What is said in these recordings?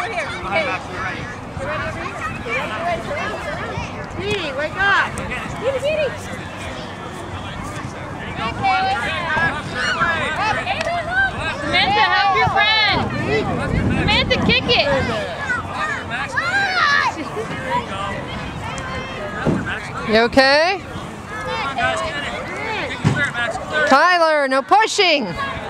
over here. Okay. Get ready over here. Get ready. Beauty, wake up. Beauty, beauty. Samantha, help your friend. Samantha, kick it. You okay? Tyler, no pushing.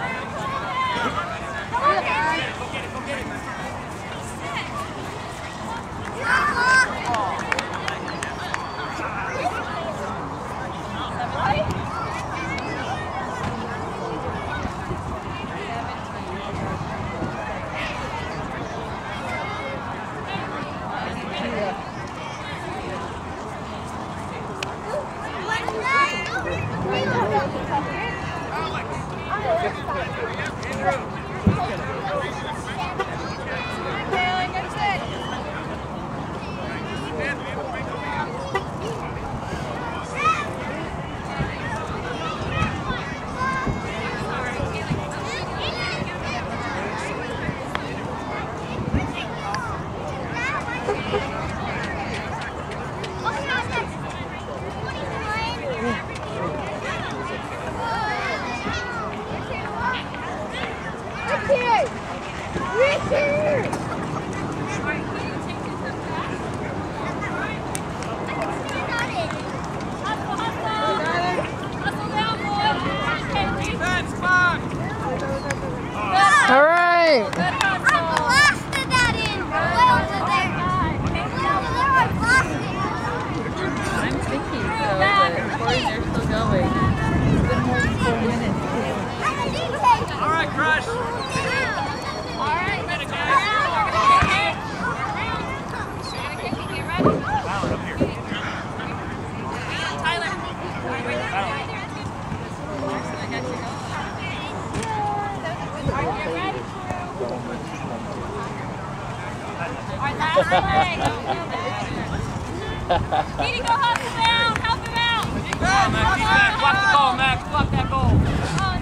All right. I'm thinking so, but of course they're still going. It's been more than 4 minutes. All right, Crush. All right, let's go. Tyler, up here. Tyler. Need to go help him out. Help him out. Max, he's back. Block the goal, Max. Block that goal.